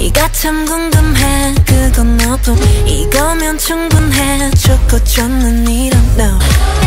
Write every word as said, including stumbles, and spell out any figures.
네가 참 궁금해. 그건 너도 이거면 충분해. 좋고 좋는 이런 no